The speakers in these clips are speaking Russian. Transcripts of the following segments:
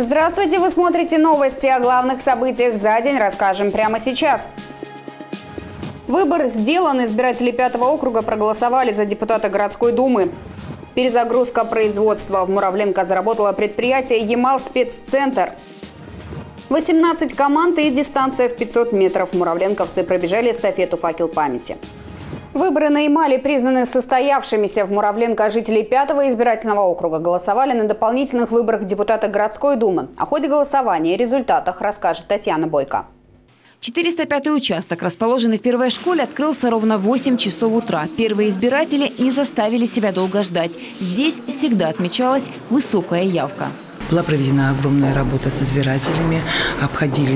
Здравствуйте, вы смотрите новости. О главных событиях за день расскажем прямо сейчас. Выбор сделан. Избиратели 5-го округа проголосовали за депутата городской думы. Перезагрузка производства. В Муравленко заработало предприятие «Ямал-спеццентр». 18 команд и дистанция в 500 метров. Муравленковцы пробежали эстафету «Факел памяти». Выборы на Ямале признаны состоявшимися. В Муравленко жители 5-го избирательного округа голосовали на дополнительных выборах депутата городской думы. О ходе голосования и результатах расскажет Татьяна Бойко. 405-й участок, расположенный в первой школе, открылся ровно в 8 часов утра. Первые избиратели не заставили себя долго ждать. Здесь всегда отмечалась высокая явка. Была проведена огромная работа с избирателями, обходили,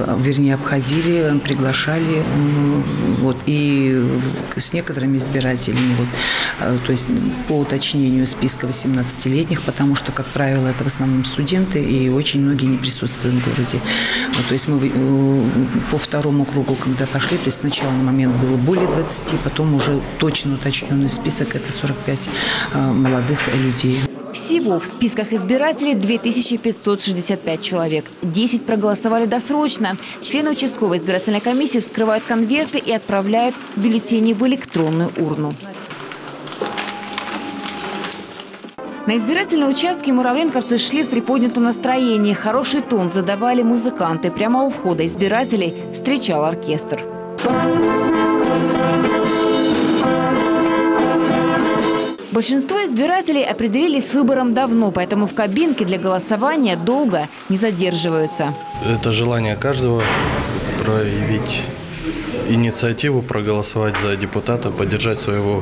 приглашали, и с некоторыми избирателями, то есть по уточнению списка 18-летних, потому что, как правило, это в основном студенты, и очень многие не присутствуют в городе. То есть мы по второму кругу, когда пошли, то есть сначала на момент было более 20, потом уже точно уточненный список – это 45 молодых людей. Всего в списках избирателей 2565 человек. 10 проголосовали досрочно. Члены участковой избирательной комиссии вскрывают конверты и отправляют бюллетени в электронную урну. На избирательные участки муравленковцы шли в приподнятом настроении. Хороший тон задавали музыканты. Прямо у входа избирателей встречал оркестр. Большинство избирателей определились с выбором давно, поэтому в кабинке для голосования долго не задерживаются. Это желание каждого проявить инициативу, проголосовать за депутата, поддержать свою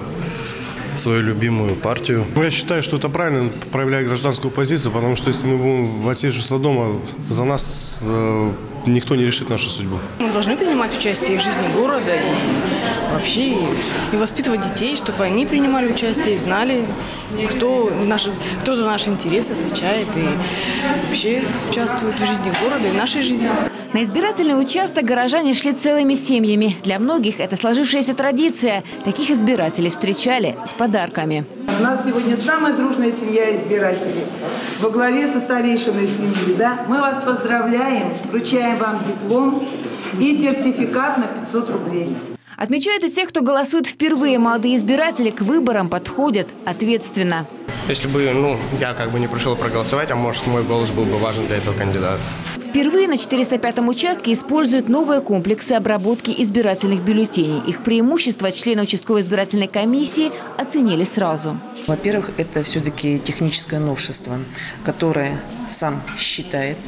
любимую партию. Я считаю, что это правильно, проявлять гражданскую позицию, потому что если мы будем отсиживаться дома, за нас никто не решит нашу судьбу. Мы должны принимать участие в жизни города и вообще и воспитывать детей, чтобы они принимали участие и знали, кто за наши интересы отвечает и вообще участвует в жизни города и в нашей жизни. На избирательный участок горожане шли целыми семьями. Для многих это сложившаяся традиция. Таких избирателей встречали с подарками. У нас сегодня самая дружная семья избирателей. Во главе со старейшиной семьи. Да? Мы вас поздравляем, вручаем вам диплом и сертификат на 500 рублей. Отмечают и те, кто голосует впервые. Молодые избиратели к выборам подходят ответственно. Если бы я не пришел проголосовать, а может мой голос был бы важен для этого кандидата. Впервые на 405-м участке используют новые комплексы обработки избирательных бюллетеней. Их преимущества члены участковой избирательной комиссии оценили сразу. Во-первых, это все-таки техническое новшество, которое сам считает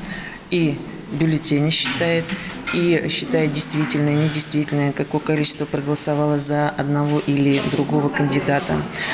и бюллетени считает, и считает действительное и недействительное, какое количество проголосовало за одного или другого кандидата.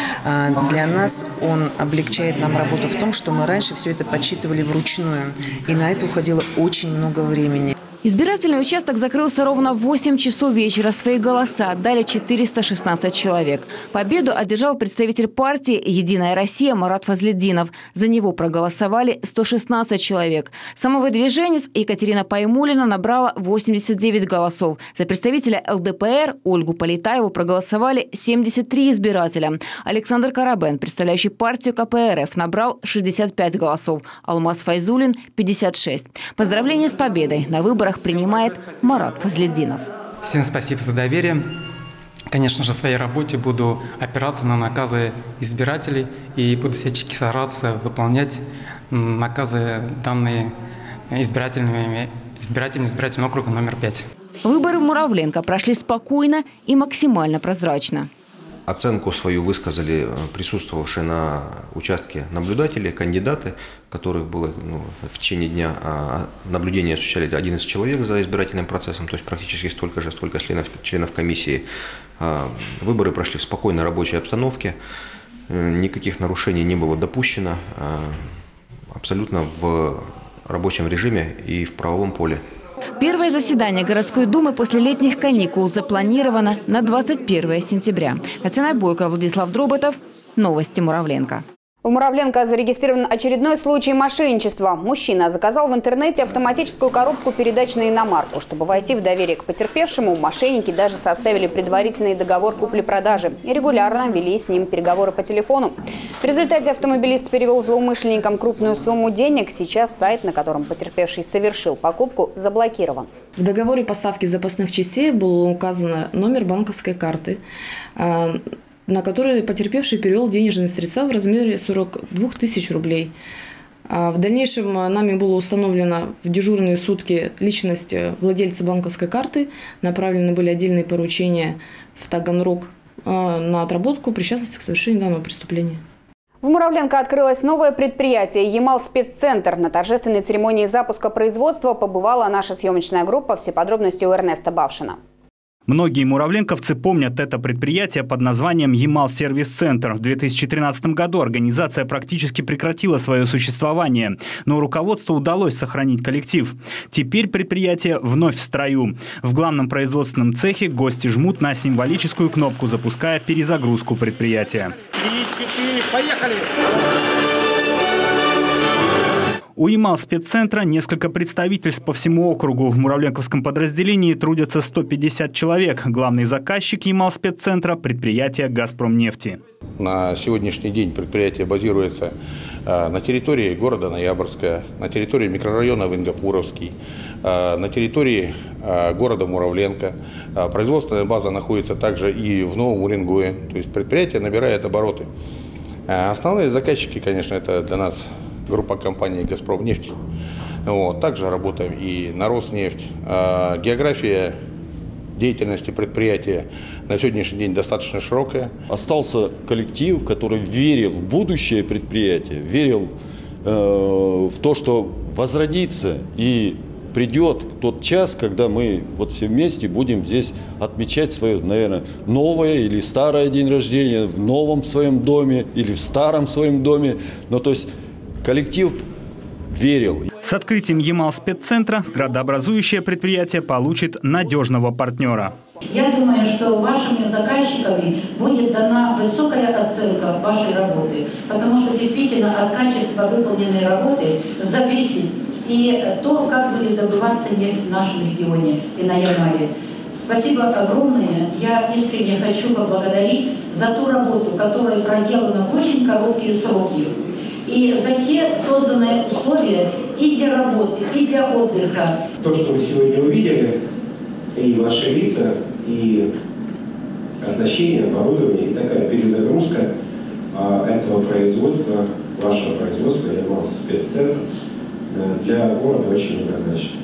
Для нас он облегчает нам работу в том, что мы раньше все это подсчитывали вручную, и на это уходило очень много времени. Избирательный участок закрылся ровно в 8 часов вечера. Свои голоса отдали 416 человек. Победу одержал представитель партии «Единая Россия» Марат Фазлетдинов. За него проголосовали 116 человек. Самовыдвиженец Екатерина Паймулина набрала 89 голосов. За представителя ЛДПР Ольгу Полетаеву проголосовали 73 избирателя. Александр Карабен, представляющий партию КПРФ, набрал 65 голосов. Алмаз Файзулин – 56. Поздравления с победой. На выборах принимает Марат Фазлетдинов. Всем спасибо за доверие. Конечно же, в своей работе буду опираться на наказы избирателей и буду всячески стараться выполнять наказы, данные избирателями округа номер 5. Выборы в Муравленко прошли спокойно и максимально прозрачно. Оценку свою высказали присутствовавшие на участке наблюдатели, кандидаты, которых было в течение дня наблюдения осуществляли 11 человек за избирательным процессом, то есть практически столько членов комиссии. Выборы прошли в спокойной рабочей обстановке, никаких нарушений не было допущено, абсолютно в рабочем режиме и в правовом поле. Первое заседание городской думы после летних каникул запланировано на 21 сентября. Татьяна Бойко, Владислав Дроботов. Новости Муравленко. В Муравленко зарегистрирован очередной случай мошенничества. Мужчина заказал в интернете автоматическую коробку передач на иномарку. Чтобы войти в доверие к потерпевшему, мошенники даже составили предварительный договор купли-продажи и регулярно вели с ним переговоры по телефону. В результате автомобилист перевел злоумышленникам крупную сумму денег. Сейчас сайт, на котором потерпевший совершил покупку, заблокирован. В договоре поставки запасных частей был указан номер банковской карты, на который потерпевший перевел денежные средства в размере 42 тысяч рублей. В дальнейшем нами было установлено в дежурные сутки личность владельца банковской карты. Направлены были отдельные поручения в Таганрог на отработку причастности к совершению данного преступления. В Муравленко открылось новое предприятие «Ямал-спеццентр». На торжественной церемонии запуска производства побывала наша съемочная группа. Все подробности у Эрнеста Бавшина. Многие муравленковцы помнят это предприятие под названием «Ямал-сервис-центр». В 2013 году организация практически прекратила свое существование, но руководству удалось сохранить коллектив. Теперь предприятие вновь в строю. В главном производственном цехе гости жмут на символическую кнопку, запуская перезагрузку предприятия. 3, 4, поехали! У Ямал-спеццентра несколько представительств по всему округу. В муравленковском подразделении трудятся 150 человек. Главный заказчик Ямал-спеццентра – предприятие «Газпромнефти». На сегодняшний день предприятие базируется на территории города Ноябрьска, на территории микрорайона Вингапуровский, на территории города Муравленко. Производственная база находится также и в Новом Уренгое. То есть предприятие набирает обороты. Основные заказчики, конечно, это для нас группа компаний «Газпромнефть». Также работаем и на «Роснефть». География деятельности предприятия на сегодняшний день достаточно широкая. Остался коллектив, который верил в будущее предприятия, верил в то, что возродится и придет тот час, когда мы вот все вместе будем здесь отмечать свое, наверное, новое или старое день рождения в новом своем доме или в старом своем доме. Но то есть коллектив верил. С открытием Ямал-спеццентра градообразующее предприятие получит надежного партнера. Я думаю, что вашими заказчиками будет дана высокая оценка вашей работы, потому что действительно от качества выполненной работы зависит и то, как будет добываться нефть в нашем регионе и на Ямале. Спасибо огромное. Я искренне хочу поблагодарить за ту работу, которая проделана в очень короткие сроки. И за те созданные условия и для работы, и для отдыха. То, что вы сегодня увидели, и ваши лица, и оснащение, оборудование, и такая перезагрузка этого производства, вашего производства, Ямал-спеццентр, для города очень многозначно.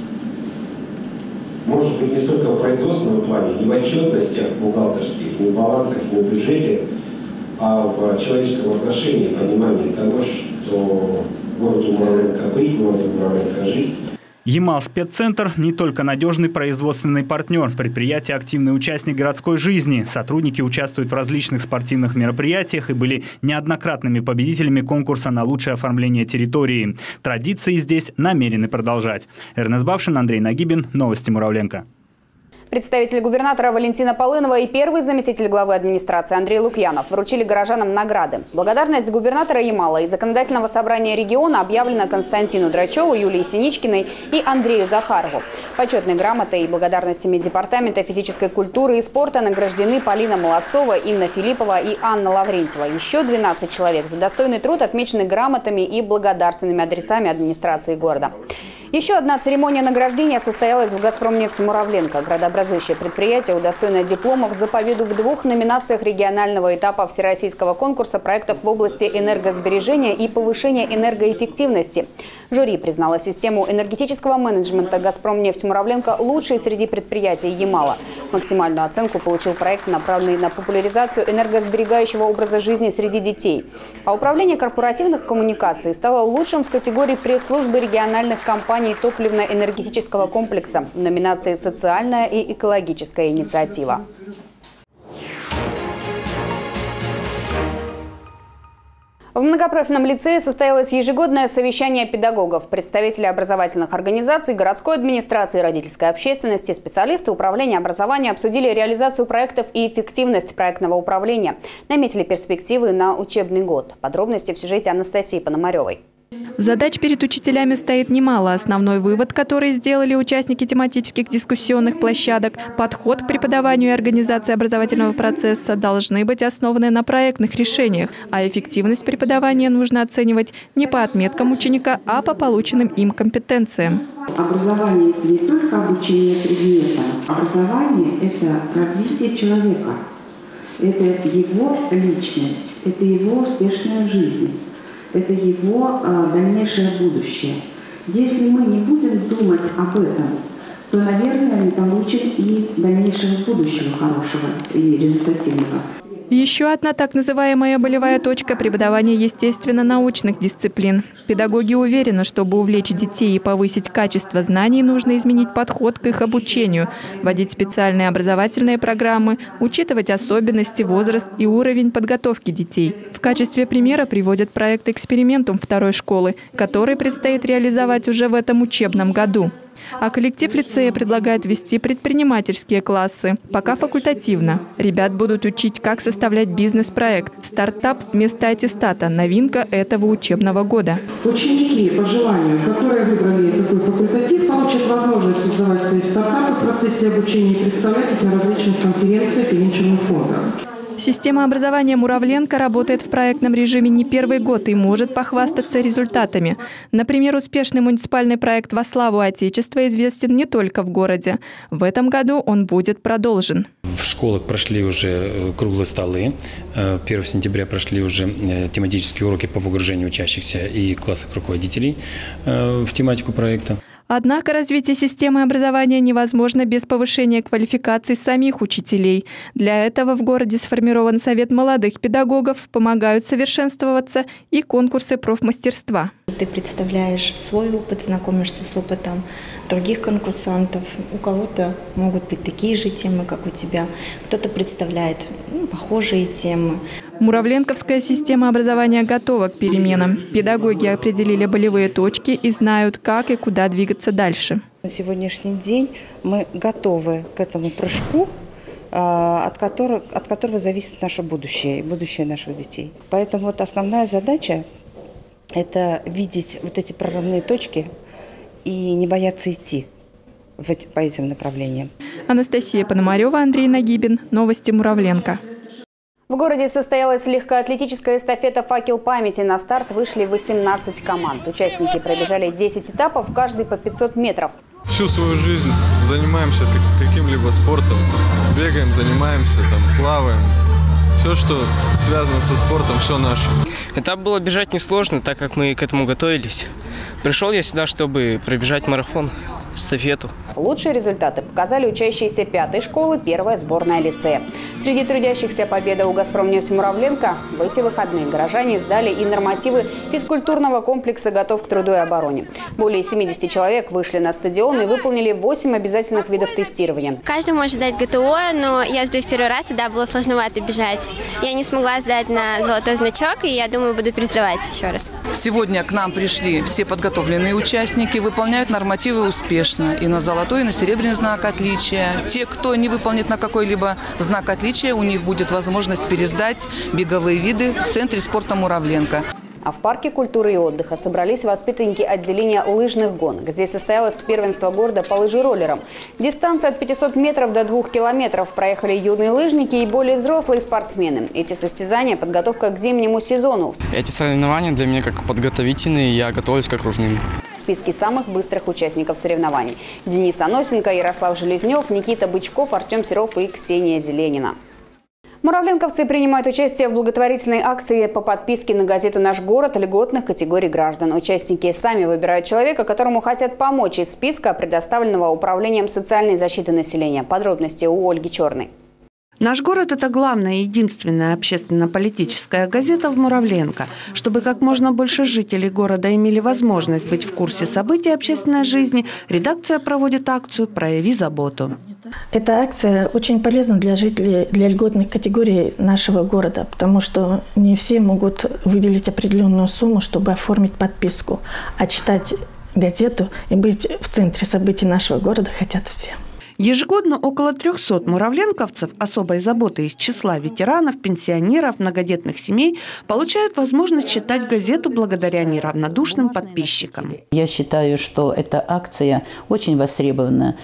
Может быть, не столько в производственном плане, не в отчетностях бухгалтерских, не в балансах, не в бюджете, а в человеческом отношении, понимании того, что городу Муравленко быть, городу Муравленко жить. Ямал-спеццентр – не только надежный производственный партнер, предприятие – активный участник городской жизни. Сотрудники участвуют в различных спортивных мероприятиях и были неоднократными победителями конкурса на лучшее оформление территории. Традиции здесь намерены продолжать. Эрнест Бавшин, Андрей Нагибин. Новости Муравленко. Представитель губернатора Валентина Полынова и первый заместитель главы администрации Андрей Лукьянов вручили горожанам награды. Благодарность губернатора Ямала и законодательного собрания региона объявлена Константину Драчеву, Юлии Синичкиной и Андрею Захарову. Почетной грамотой и благодарностями Департамента физической культуры и спорта награждены Полина Молодцова, Инна Филиппова и Анна Лаврентьева. Еще 12 человек за достойный труд отмечены грамотами и благодарственными адресами администрации города. Еще одна церемония награждения состоялась в «Газпромнефти» Муравленко. Градообразующее предприятие удостоено дипломов за победу в 2 номинациях регионального этапа всероссийского конкурса проектов в области энергосбережения и повышения энергоэффективности. Жюри признало систему энергетического менеджмента «Газпромнефть» Муравленко лучшей среди предприятий Ямала. Максимальную оценку получил проект, направленный на популяризацию энергосберегающего образа жизни среди детей. А управление корпоративных коммуникаций стало лучшим в категории пресс-службы региональных компаний топливно-энергетического комплекса в номинации «Социальная и экологическая инициатива». В многопрофильном лицее состоялось ежегодное совещание педагогов, представители образовательных организаций, городской администрации, родительской общественности, специалисты управления образования обсудили реализацию проектов и эффективность проектного управления, наметили перспективы на учебный год. Подробности в сюжете Анастасии Пономаревой. Задач перед учителями стоит немало. Основной вывод, который сделали участники тематических дискуссионных площадок – подход к преподаванию и организации образовательного процесса должны быть основаны на проектных решениях, а эффективность преподавания нужно оценивать не по отметкам ученика, а по полученным им компетенциям. Образование – это не только обучение предметам. Образование – это развитие человека, это его личность, это его успешная жизнь. Это его дальнейшее будущее. Если мы не будем думать об этом, то, наверное, не получим и дальнейшего будущего хорошего и результативного. Еще одна так называемая болевая точка – преподавания естественно-научных дисциплин. Педагоги уверены, чтобы увлечь детей и повысить качество знаний, нужно изменить подход к их обучению, вводить специальные образовательные программы, учитывать особенности, возраст и уровень подготовки детей. В качестве примера приводят проект «Экспериментум» второй школы, который предстоит реализовать уже в этом учебном году. А коллектив лицея предлагает ввести предпринимательские классы. Пока факультативно. Ребят будут учить, как составлять бизнес-проект. Стартап вместо аттестата – новинка этого учебного года. Ученики, по желанию, которые выбрали такой факультатив, получат возможность создавать свои стартапы в процессе обучения и представлять их на различных конференциях и венчурных фондах. Система образования «Муравленко» работает в проектном режиме не первый год и может похвастаться результатами. Например, успешный муниципальный проект «Во славу Отечества» известен не только в городе. В этом году он будет продолжен. В школах прошли уже круглые столы. 1 сентября прошли уже тематические уроки по погружению учащихся и классных руководителей в тематику проекта. Однако развитие системы образования невозможно без повышения квалификации самих учителей. Для этого в городе сформирован Совет молодых педагогов, помогают совершенствоваться и конкурсы профмастерства. Ты представляешь свой опыт, знакомишься с опытом других конкурсантов. У кого-то могут быть такие же темы, как у тебя. Кто-то представляет похожие темы. Муравленковская система образования готова к переменам. Педагоги определили болевые точки и знают, как и куда двигаться дальше. На сегодняшний день мы готовы к этому прыжку, от которого зависит наше будущее и будущее наших детей. Поэтому вот основная задача – это видеть вот эти прорывные точки и не бояться идти по этим направлениям. Анастасия Пономарева, Андрей Нагибин. Новости Муравленко. В городе состоялась легкоатлетическая эстафета «Факел памяти». На старт вышли 18 команд. Участники пробежали 10 этапов, каждый по 500 метров. Всю свою жизнь занимаемся каким-либо спортом. Бегаем, занимаемся, плаваем. Все, что связано со спортом, все наше. Этап было бежать несложно, так как мы к этому готовились. Пришел я сюда, чтобы пробежать марафон, эстафету. Лучшие результаты показали учащиеся 5-й школы, первая сборная лицея. Среди трудящихся победа у «Газпромнефть» Муравленко. В эти выходные горожане сдали и нормативы физкультурного комплекса «Готов к труду и обороне». Более 70 человек вышли на стадион и выполнили 8 обязательных видов тестирования. Каждый может сдать ГТО, но я сдаю в первый раз, и да, было сложновато бежать. Я не смогла сдать на золотой значок, и я думаю, буду пересдавать еще раз. Сегодня к нам пришли все подготовленные участники, выполняют нормативы успешно. И на золотой, и на серебряный знак отличия. Те, кто не выполнит на какой-либо знак отличия, у них будет возможность пересдать беговые виды в центре спорта Муравленко. А в парке культуры и отдыха собрались воспитанники отделения лыжных гонок. Здесь состоялось первенство города по лыжероллерам. Дистанция от 500 метров до 2 километров проехали юные лыжники и более взрослые спортсмены. Эти состязания – подготовка к зимнему сезону. Эти соревнования для меня как подготовительные, я готовлюсь к окружным. В списке самых быстрых участников соревнований: Денис Аносенко, Ярослав Железнев, Никита Бычков, Артем Серов и Ксения Зеленина. Муравленковцы принимают участие в благотворительной акции по подписке на газету «Наш город» льготных категорий граждан. Участники сами выбирают человека, которому хотят помочь из списка, предоставленного Управлением социальной защиты населения. Подробности у Ольги Черной. «Наш город» – это главная и единственная общественно-политическая газета в Муравленко. Чтобы как можно больше жителей города имели возможность быть в курсе событий общественной жизни, редакция проводит акцию «Прояви заботу». Эта акция очень полезна для жителей, для льготных категорий нашего города, потому что не все могут выделить определенную сумму, чтобы оформить подписку, а читать газету и быть в центре событий нашего города хотят все. Ежегодно около 300 муравленковцев особой заботы из числа ветеранов, пенсионеров, многодетных семей получают возможность читать газету благодаря неравнодушным подписчикам. Я считаю, что эта акция очень востребована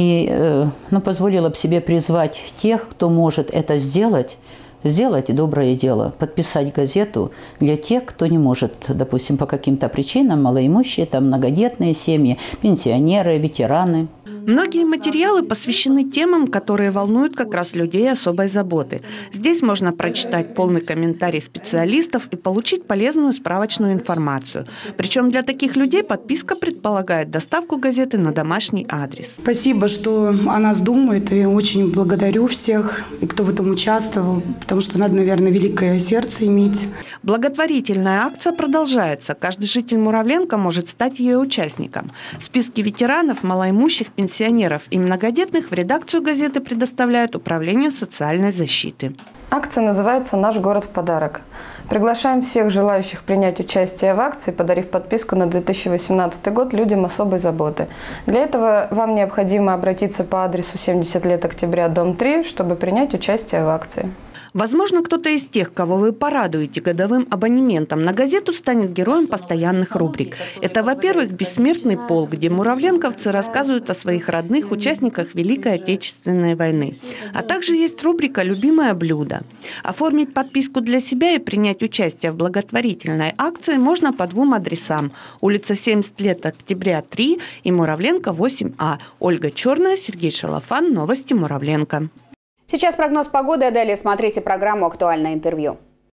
и позволила бы себе призвать тех, кто может это сделать доброе дело, подписать газету для тех, кто не может, допустим, по каким-то причинам, малоимущие, там многодетные семьи, пенсионеры, ветераны. Многие материалы посвящены темам, которые волнуют как раз людей особой заботы. Здесь можно прочитать полный комментарий специалистов и получить полезную справочную информацию. Причем для таких людей подписка предполагает доставку газеты на домашний адрес. Спасибо, что о нас думают, и очень благодарю всех, и кто в этом участвовал, потому что надо, наверное, великое сердце иметь. Благотворительная акция продолжается. Каждый житель Муравленко может стать ее участником. Списки ветеранов, малоимущих, пенсионеров и многодетных в редакцию газеты предоставляет Управление социальной защиты. Акция называется «Наш город в подарок». Приглашаем всех желающих принять участие в акции, подарив подписку на 2018 год людям особой заботы. Для этого вам необходимо обратиться по адресу 70 лет Октября, дом 3, чтобы принять участие в акции. Возможно, кто-то из тех, кого вы порадуете годовым абонементом на газету, станет героем постоянных рубрик. Это, во-первых, «Бессмертный полк», где муравленковцы рассказывают о своих родных, участниках Великой Отечественной войны. А также есть рубрика «Любимое блюдо». Оформить подписку для себя и принять участие в благотворительной акции можно по двум адресам. Улица 70 лет Октября, 3 и Муравленко, 8А. Ольга Черная, Сергей Шалафан. Новости Муравленко. Сейчас прогноз погоды, а далее смотрите программу «Актуальное интервью».